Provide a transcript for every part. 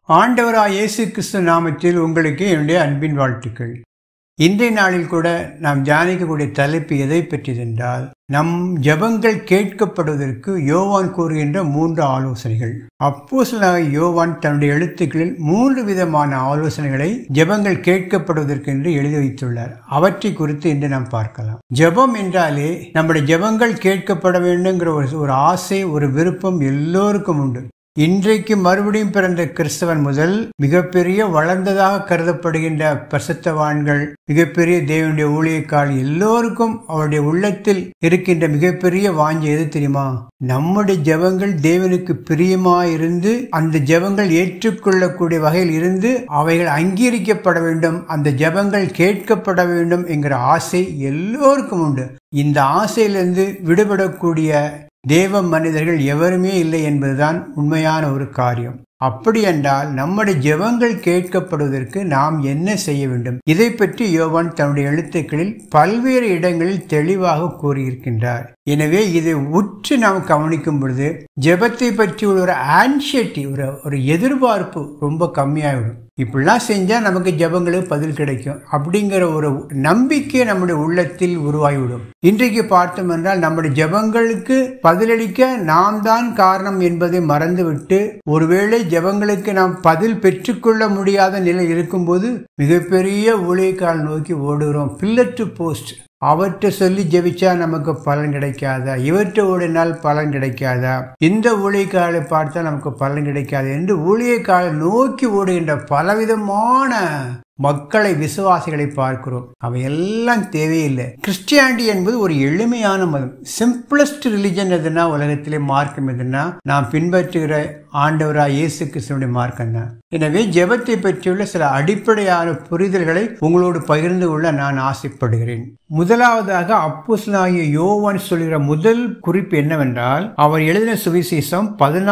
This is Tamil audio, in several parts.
ஆண்டவராய் இயேசு கிறிஸ்து நாமத்தில் உங்களுக்கு என்னுடைய அன்பின் வாழ்த்துக்கள். இன்றைய நாளில் கூட நாம் தியானிக்கக்கூடிய தலைப்பு எதை பற்றியதென்றால், நம் ஜெபங்கள் கேட்கப்படுவதற்கு யோவான் கூறுகின்ற 3 ஆலோசனைகள். அப்போஸ்தலனாகிய யோவான் தன்னுடைய எழுத்துக்களில் 3 விதமான ஆலோசனைகளை ஜெபங்கள் கேட்கப்படுவதற்கு என்று எழுதி வைத்துள்ளார். அவற்றை குறித்து இன்று நாம் பார்க்கலாம். ஜெபம் என்றாலே நம்முடைய ஜெபங்கள் கேட்கப்பட வேண்டுங்கிற ஒரு ஆசை, ஒரு விருப்பம் எல்லோருக்கும் உண்டு. இன்றைக்கு மறுபடியும் பிறந்த கிறிஸ்தவன் முதல் மிகப்பெரிய வளர்ந்ததாக கருதப்படுகின்ற பரிசுத்தவான்கள், மிகப்பெரிய தேவனுடைய ஊழியக்காரர்கள் எல்லோருக்கும் அவருடைய உள்ளத்தில் இருக்கின்ற மிகப்பெரிய வாஞ்சை எது தெரியுமா? நம்முடைய ஜெபங்கள் தேவனுக்கு பிரியமாயிருந்து அந்த ஜெபங்கள் ஏற்றுக்கொள்ளக்கூடிய வகையில் இருந்து அவைகள் அங்கீகரிக்கப்பட வேண்டும், அந்த ஜெபங்கள் கேட்கப்பட வேண்டும் என்கிற ஆசை எல்லோருக்கும் உண்டு. இந்த ஆசையிலிருந்து விடுபடக்கூடிய தேவ மனிதர்கள் எவருமே இல்லை என்பதுதான் உண்மையான ஒரு காரியம். அப்படி என்றால் நம்முடைய ஜெபங்கள் கேட்கப்படுவதற்கு நாம் என்ன செய்ய வேண்டும்? இதை பற்றி யோவான் தன்னுடைய எழுத்துக்களில் பல்வேறு இடங்களில் தெளிவாக கூறியிருக்கின்றார். எனவே இதை உற்று நாம் கவனிக்கும் பொழுது ஜெபத்தை பற்றி ஒரு ஆன்சைட்டி, ஒரு எதிர்பார்ப்பு ரொம்ப கம்மியாகிடும். இப்படிலாம் செஞ்சா நமக்கு ஜெபங்களுக்கு பதில் கிடைக்கும் அப்படிங்கிற ஒரு நம்பிக்கை நம்முடைய உள்ளத்தில் உருவாகிவிடும். இன்றைக்கு பார்த்தோம் என்றால் நம்முடைய ஜெபங்களுக்கு பதிலளிக்க நாம் தான் காரணம் என்பதை மறந்துவிட்டு, ஒருவேளை ஜெபங்களுக்கு நாம் பதில் பெற்றுக்கொள்ள முடியாத நிலை இருக்கும்போது மிகப்பெரிய ஊழியக்கால் நோக்கி ஓடுகிறோம். பில்லர் டு போஸ்ட், அவற்றை சொல்லி ஜெபிச்சா நமக்கு பலன் கிடைக்காதா, இவற்றை ஓடினால் பலன் கிடைக்காதா, இந்த ஊழியக்காலை பார்த்தா நமக்கு பலன் கிடைக்காது என்று ஊழியக்காலை நோக்கி ஓடுகின்ற பலவிதமான மக்களை, விசுவாசிகளை பார்க்கிறோம். அவையெல்லாம் தேவையில்லை. கிறிஸ்டியானிட்டி என்பது ஒரு எளிமையான மதம். சிம்பிளஸ்ட் ரிலிஜன் எதுனா உலகத்திலே மார்க்கம் எதுனா நாம் பின்பற்றுகிற ஆண்டவராய் இயேசு கிறிஸ்துவினுடைய மார்க்கம் தான். எனவே ஜெபத்தை பற்றியுள்ள சில அடிப்படையான புரிதல்களை உங்களோடு பகிர்ந்து கொள்ள நான் ஆசைப்படுகிறேன். முதலாவதாக அப்போஸ்தலனாகிய யோவான் சொல்கிற முதல் குறிப்பு என்னவென்றால், அவர் எழுதின சுவிசேஷம்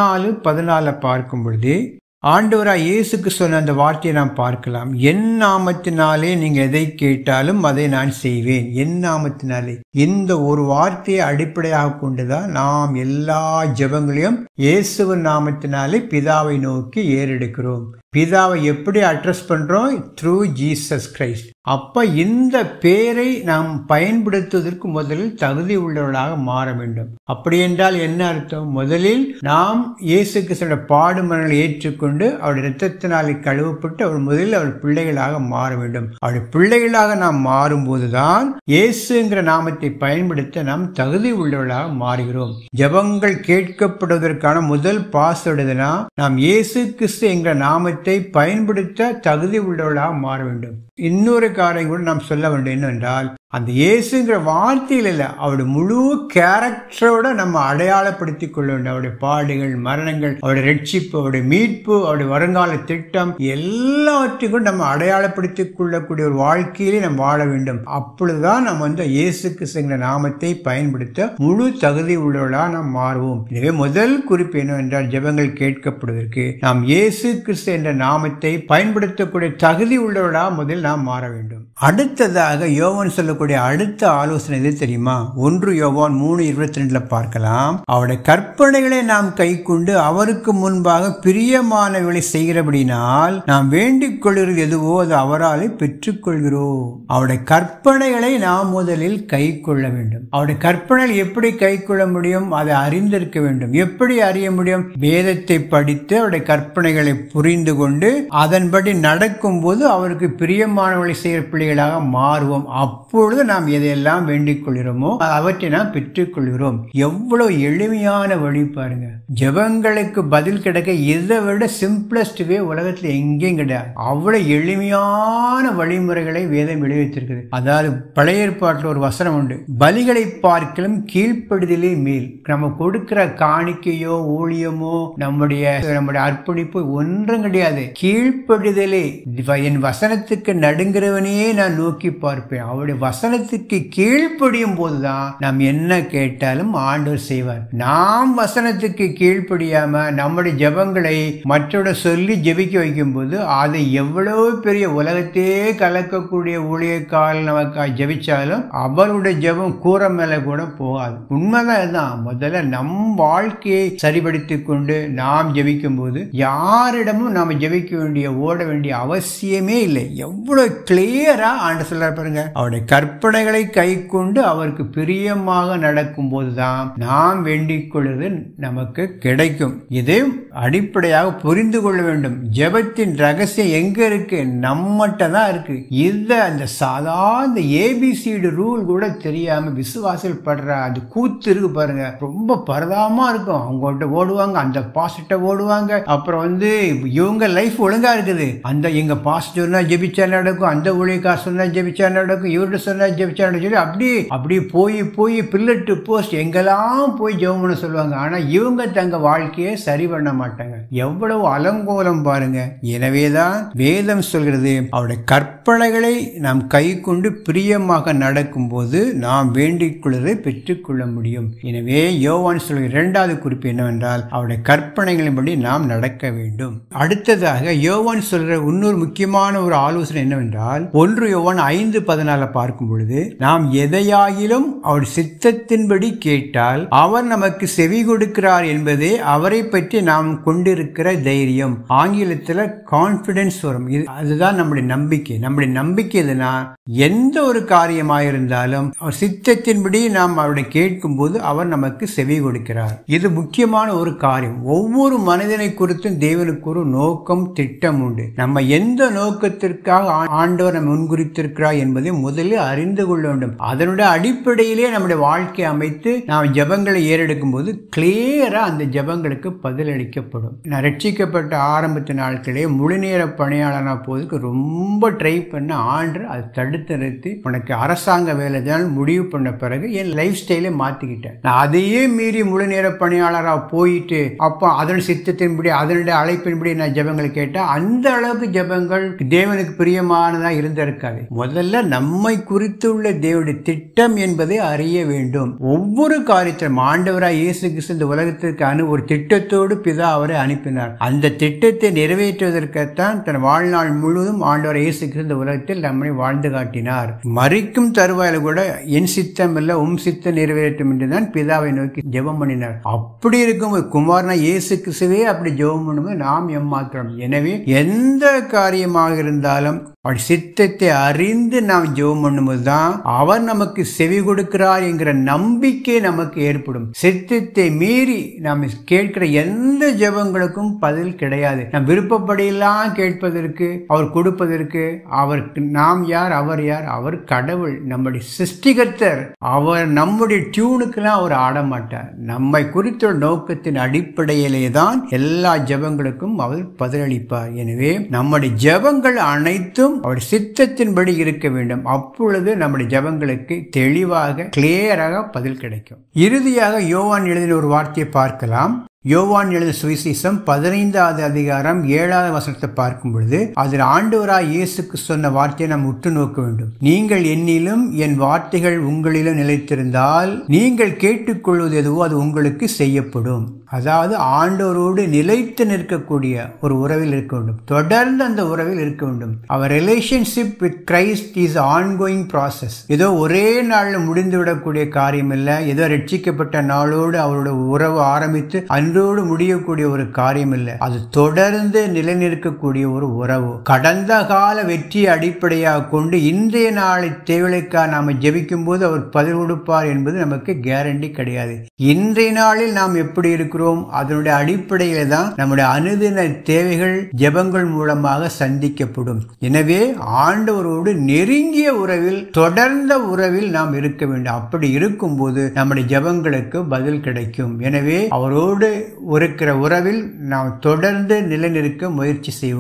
14:14 பார்க்கும் பொழுது ஆண்டவராய் இயேசுக்கு சொன்ன அந்த வார்த்தையை நாம் பார்க்கலாம். என் நாமத்தினாலே நீங்க எதை கேட்டாலும் அதை நான் செய்வேன். என் நாமத்தினாலே, இந்த ஒரு வார்த்தையை அடிப்படையாக கொண்டுதான் நாம் எல்லா ஜெபங்களையும் இயேசுவின் நாமத்தினாலே பிதாவை நோக்கி ஏறெடுக்கிறோம். பிதாவை எப்படி அட்ரஸ் பண்றோம்? Through Jesus Christ. அப்ப இந்த பேரை நாம் பயன்படுத்துவதற்கு முதலில் தகுதி உள்ளவர்களாக மாற வேண்டும். அப்படி என்றால் என்ன அர்த்தம்? முதலில் நாம் இயேசு கிறிஸ்துவின் பாடுமரங்களை ஏற்றுக்கொண்டு அவருடைய இரத்தத்தினாலே கழுவப்பட்டு அவர் முதலில் அவர் பிள்ளைகளாக மாற வேண்டும். அவருடைய பிள்ளைகளாக நாம் மாறும்போதுதான் இயேசுங்கிற நாமத்தை பயன்படுத்த நாம் தகுதி உள்ளவர்களாக மாறுகிறோம். ஜெபங்கள் கேட்கப்படுவதற்கான முதல் பாஸ்வேர்டுனா நாம் இயேசு கிறிஸ்து என்கிற நாமத்தை பயன்படுத்த தகுதி உள்ளவர்களாக மாற வேண்டும். இன்னொரு காரியம் கூட நாம் சொல்ல வேண்டும் என்னவென்றால், அந்த இயேசுங்கிற வார்த்தையில் இல்லை, அவருடைய முழு கேரக்டரோட நம்ம அடையாளப்படுத்திக் கொள்ள வேண்டும். அவருடைய பாடுகள், மரணங்கள், அவருடைய ரட்சிப்பு, அவருடைய மீட்பு, அவருடைய வருங்கால திட்டம் எல்லாவற்றையும் நம்ம அடையாளப்படுத்திக் கொள்ளக்கூடிய ஒரு வாழ்க்கையிலே நம்ம வாழ வேண்டும். அப்பொழுதுதான் நம்ம இயேசு கிறிஸ்துங்கிற நாமத்தை பயன்படுத்த முழு தகுதி உள்ளவர்களாக நாம் மாறுவோம். எனவே முதல் குறிப்பு என்னவென்றால், ஜெபங்கள் கேட்கப்படுவதற்கு நாம் இயேசு கிறிஸ்து என்ற நாமத்தை பயன்படுத்தக்கூடிய தகுதி உள்ளவர்களாக முதல் நாம் மாற வேண்டும். அடுத்ததாக யோவான் சொல்லக்கூடிய அடுத்த ஆலோசனை எது தெரியுமா? 1 யோவான் 3:22 பார்க்கலாம். அவருடைய கற்பனைகளை நாம் கை கொண்டு அவருக்கு முன்பாக பிரியமானவர்களை செய்கிறபடினால் நாம் வேண்டிக் கொள்கிறது எதுவோ அது அவராலே பெற்றுக் கொள்கிறோம். அவருடைய கற்பனைகளை நாம் முதலில் கை கொள்ள வேண்டும். அவருடைய கற்பனைகள் எப்படி கை கொள்ள முடியும்? அதை அறிந்திருக்க வேண்டும். எப்படி அறிய முடியும்? வேதத்தை படித்து அவருடைய கற்பனைகளை புரிந்து கொண்டு அதன்படி நடக்கும் போது அவருக்கு பிரியமானவர்களை செய்கிற பிள்ளைகளாக மாறுவோம். அப்பொழுது நாம் எதையெல்லாம் வேண்டிக் கொள்கிறோமோ அவற்றை நாம் பெற்றுக் கொள்கிறோம். எவ்வளவு எளிமையான வழி பாருங்க. ஜெபங்களுக்கு பதில் கிடைக்க இதை விட சிம்பிளஸ்ட் வே உலகத்துல எங்கேயும் கிடையாது. அவ்வளவு எளிமையான வழிமுறைகளை வேதம் எழுதி வைத்திருக்குது. அதாவது பழைய ஏற்பாட்டில் ஒரு வசனம் உண்டு, பலிகளை பார்க்கலும் கீழ்ப்படுதலே மேல். நம்ம கொடுக்கிற காணிக்கையோ ஊழியமோ நம்முடைய அர்ப்பணிப்பு ஒன்றும் கிடையாது. கீழ்ப்படுதலே, என் வசனத்துக்கு நடுங்கிறவனையே நான் நோக்கி பார்ப்பேன். அவருடைய வசனத்துக்கு கீழ்ப்படியும் போதுதான் நாம் என்ன கேட்டாலும் ஆண்டவர் செய்வார். நாம் வசனத்துக்கு கீழ்ப்படியாம நம்முடைய ஜெபங்களை மற்றோட சொல்லி ஜெபிக்க வைக்கும் போது அதை எவ்வளவு பெரிய உலகத்தையே கலக்கக்கூடிய ஊழியக்கால் நமக்கு ஜெபிச்சாலும் அவருடைய ஜெபம் கூரை மேல கூட போகாது. உண்மைதான். முதல்ல நம் வாழ்க்கையை சரிபடுத்திக் கொண்டு நாம் ஜெபிக்கும் போது யாரிடமும் நாம் ஜெபிக்க வேண்டிய ஓட வேண்டிய அவசியமே இல்லை. எவ்வளவு கிளியரா ஆண்டவர் சொல்றார் பாருங்க. அவருடைய கற்பனைகளை கை கொண்டு அவருக்கு பிரியமாக நடக்கும் போதுதான் நாம் வேண்டிக் கொள்வது நமக்கு கிடைக்கும். இதை அடிப்படையாக புரிந்து கொள்ள வேண்டும். ஜெபத்தின் ரகசியம் எங்க இருக்கு? நம்மகிட்ட தான் இருக்கு. இத அந்த சாதாரண ஏபிசிடி ரூல் கூட தெரியாம விசுவாசிகள் படுற அது கூத்து இருக்கு பாருங்க. ரொம்ப பரதாமா இருக்கும். அவங்கள்ட்ட ஓடுவாங்க, அந்த பாஸ்ட ஓடுவாங்க. அப்புறம் இவங்க லைஃப் ஒழுங்கா இருக்குது. அந்த எங்க பாஸ்ட் சொன்னா ஜெபிச்சா நடக்கும், அந்த ஊழியக்கார சொன்னா ஜெபிச்சா நடக்கும், இவர்கிட்ட சொன்னா ஜெபிச்சா நடக்கும் சொல்லி அப்படி போய் பில்லர் டு போஸ்ட் எங்கெல்லாம் போய் ஜெபம் பண்ண சொல்லுவாங்க. ஆனா இவங்க தங்க வாழ்க்கையை சரி பண்ண மாட்டாங்க. எவ்வளவு அலங்கோலம் பாருங்க. எனவேதான் வேதம் சொல்கிறது, அவருடைய கற்பனைகளை நாம் கை கொண்டு பிரியமாக நடக்கும் போது நாம் வேண்டிக் கொள்வதை பெற்றுக்கொள்ள முடியும். எனவே யோவான் சொல்கிற இரண்டாவது குறிப்பு என்னவென்றால் அவருடைய கற்பனைகளின்படி நாம் நடக்க வேண்டும். அடுத்ததாக யோவான் சொல்கிற இன்னொரு முக்கியமான ஒரு ஆலோசனை என்னவென்றால் 1 யோவான் 5:14 பார்க்கும் பொழுது நாம் எதையாகிலும் அவர் சித்தத்தின்படி கேட்டால் அவர் நமக்கு செவி கொடுக்கிறார் என்பதே அவரை பற்றி நாம் கொண்டிருக்கிற தைரியம். ஆங்கிலத்தில் கான்பிடன்ஸ் வரும். அதுதான் நம்முடைய நம்பிக்கை. நம்முடைய நம்பிக்கை எதுனா எந்த ஒரு காரியமாயிருந்தாலும் அவர் சித்தத்தின்படி நாம் அவருடைய கேட்கும் போது அவர் நமக்கு செவி கொடுக்கிறார். இது முக்கியமான ஒரு காரியம். ஒவ்வொரு மனிதனை குறித்தும் தேவனுக்கு ஒரு நோக்கம், திட்டம் உண்டு. நம்ம எந்த நோக்கத்திற்காக ஆண்டவர் நம்ம முன்குறித்திருக்கிறார் என்பதை முதலில் அறிந்து கொள்ள வேண்டும். அதனுடைய அடிப்படையிலே நம்முடைய வாழ்க்கையை அமைத்து நாம் ஜெபங்களை ஏறெடுக்கும் போது கிளியரா அந்த ஜெபங்களுக்கு பதிலளிக்கப்படும். நான் ரட்சிக்கப்பட்ட ஆரம்பத்து நாட்களே முழுநேர பணியாளனா போதுக்கு ரொம்ப ட்ரை பண்ண ஆண்டு அதை தடுத்து நிறுத்தி உனக்கு அரசாங்க வேலை தான் முடிவு பண்ண பிறகு என் லைஃப் ஸ்டைலை மாத்திக்கிட்டேன். நான் அதையே மீறி முழு நேர பணியாளராக போயிட்டு அப்போ அதன் சித்தத்தின்படி அதனுடைய அழைப்பின்படி நான் ஜெபங்களை கேட்டேன். அந்த அளவுக்கு ஜெபங்கள் தேவனுக்கு பிரியமானதா இருந்திருக்காது. முதல்ல நம்மை குறித்துள்ள தேவனுடைய திட்டம் என்பதை அறிய வேண்டும். ஒவ்வொரு காரியத்திலும் ஆண்டவராய் இயேசு கிறிஸ்து இந்த உலகத்திற்கு ஒரு திட்டத்தோடு பிதா அவரை அனுப்பினார். அந்த திட்டத்தை நிறைவேற்றுவதற்குத்தான் தன் வாழ்நாள் முழுவதும் ஆண்டவர் இயேசு கிறிஸ்து இந்த உலகத்தில் நம்மை வாழ்ந்து காட்டினார். மரிக்கும் தருவாயில கூட என் சித்தம் இல்ல உம் சித்தம் நிறைவேற்றும் என்றுதான் பிதாவை நோக்கி ஜெபம் பண்ணினார். அப்படி இருக்கும் குமாரனா இயேசு கிறிஸ்துவே அப்படி ஜெபம் பண்ணும்போது நாம் ஏமாத்திரம். எனவே எந்த காரியமாக இருந்தாலும் அவர் சித்தத்தை அறிந்து நாம் ஜெபம் பண்ணும்போது தான் அவர் நமக்கு செவி கொடுக்கிறார் என்கிற நம்பிக்கை நமக்கு ஏற்படும். சித்தத்தை மீறி நாம் கேட்கிற எந்த ஜெபங்களுக்கும் பதில் கிடையாது. நம் விருப்பப்படியெல்லாம் கேட்பதற்கு அவர் கொடுப்பதற்கு அவருக்கு நாம் யார், அவர் யார்? அவர் கடவுள், நம்முடைய சிருஷ்டிகர்த்தர். அவர் நம்முடைய டியூனுக்கெல்லாம் அவர் ஆடமாட்டார். நம்மை குறித்த நோக்கத்தின் அடிப்படையிலே தான் எல்லா ஜெபங்களுக்கும் அவர் பதிலளிப்பார். எனவே நம்முடைய ஜெபங்கள் அனைத்தும் அவர் சித்தத்தின்படி இருக்க வேண்டும். அப்பொழுது நம்முடைய ஜெபங்களுக்கு தெளிவாக கிளியராக பதில் கிடைக்கும். இறுதியாக யோவான் எழுதின ஒரு வார்த்தையை பார்க்கலாம். யோவான் எழுதின சுவிசேஷம் 15வது அதிகாரம் 7வது வசனத்தை பார்க்கும் பொழுது அதில் ஆண்டவராய் இயேசுக்கு சொன்ன வார்த்தையை நாம் உற்று நோக்க வேண்டும். நீங்கள் என்னிலும் என் வார்த்தைகள் உங்களிலும் நிலைத்திருந்தால் நீங்கள் கேட்டுக்கொள்வது எதுவோ அது உங்களுக்கு செய்யப்படும். அதாவது ஆண்டவரோடு நிலைத்து நிற்கக்கூடிய ஒரு உறவில் இருக்க வேண்டும். தொடர்ந்து அந்த உறவில் இருக்க வேண்டும். அவர் relationship with Christ is ongoing process. ஏதோ ஒரே நாள்ல முடிந்துவிடக்கூடிய காரியம் இல்லை. ஏதோ ரட்சிக்கப்பட்ட நாளோடு அவரோட உறவு ஆரம்பித்து அன்றோடு முடியக்கூடிய ஒரு காரியம் இல்லை. அது தொடர்ந்து நிலைநிற்கக்கூடிய ஒரு உறவு. கடந்த கால வெற்றியை அடிப்படையாக கொண்டு இன்றைய நாளை தேவைக்காக நாம ஜெபிக்கும் போது அவர் பதில் கொடுப்பார் என்பது நமக்கு கேரண்டி கிடையாது. இன்றைய நாளில் நாம் எப்படி இருக்கிறோம் அதனுடைய அடிப்படையில தான் நம்முடைய அனுதின தேவைகள் ஜெபங்கள் மூலமாக சந்திக்கப்படும். எனவே ஆண்டவரோடு நெருங்கிய உறவில், தொடர்ந்த உறவில் நாம் இருக்க வேண்டும். அப்படி இருக்கும் போது நம்முடைய ஜெபங்களுக்கு பதில் கிடைக்கும். எனவே அவரோடு இருக்கிற உறவில் நாம் தொடர்ந்து நிலைநிற்க முயற்சி செய்வோம்.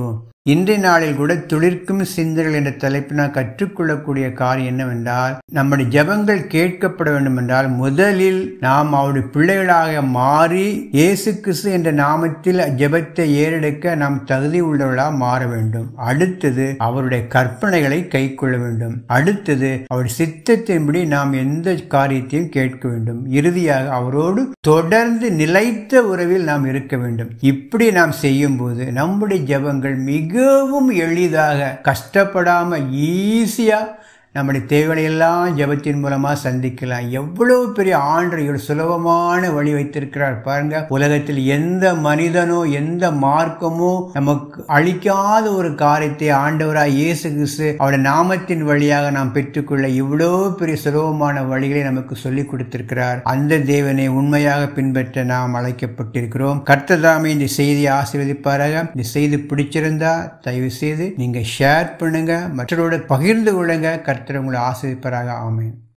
இன்றைய நாளில் கூட துளிர்க்கும் சிந்தனைகள் என்ற தலைப்பில் நான் கற்றுக்கொள்ளக்கூடிய காரியம் என்னவென்றால், நம்முடைய ஜெபங்கள் கேட்கப்பட வேண்டும் என்றால் முதலில் நாம் அவருடைய பிள்ளைகளாக மாறி இயேசு கிறிஸ்து என்ற நாமத்தில் ஜெபத்தை ஏறெடுக்க நாம் தகுதி உள்ளவர்களாக மாற வேண்டும். அடுத்தது அவருடைய கற்பனைகளை கைக்கொள்ள வேண்டும். அடுத்தது அவருடைய சித்தத்தின்படி நாம் எந்த காரியத்தையும் கேட்க வேண்டும். இறுதியாக அவரோடு தொடர்ந்து நிலைத்த உறவில் நாம் இருக்க வேண்டும். இப்படி நாம் செய்யும் போது நம்முடைய ஜெபங்கள் மிகவும் எளிதாக, கஷ்டப்படாம, ஈஸியா நம்முடைய தேவையெல்லாம் ஜெபத்தின் மூலமா சந்திக்கலாம். எவ்வளவு பெரிய ஆண்டவர் சுலபமான வழி வைத்திருக்கிறார் பாருங்க. உலகத்தில் எந்த மனிதனோ எந்த மார்க்கமோ நமக்கு அளிக்காத ஒரு காரியத்தை ஆண்டவராய் இயேசு கிறிஸ்து அவருடைய நாமத்தின் வழியாக நாம் பெற்றுக்கொள்ள இவ்வளவு பெரிய சுலபமான வழிகளை நமக்கு சொல்லிக் கொடுத்திருக்கிறார். அந்த தேவனை உண்மையாக பின்பற்ற நாம் அழைக்கப்பட்டிருக்கிறோம். கர்த்தர் தாமே இந்த செய்தியை ஆசீர்வதிப்பாராக. இந்த செய்தி பிடிச்சிருந்தா தயவு செய்து நீங்க ஷேர் பண்ணுங்க, மற்றவரோட பகிர்ந்து கொள்ளுங்க. கர்த்தர் உங்களை ஆசீர்வதிப்பாராக. ஆமென்.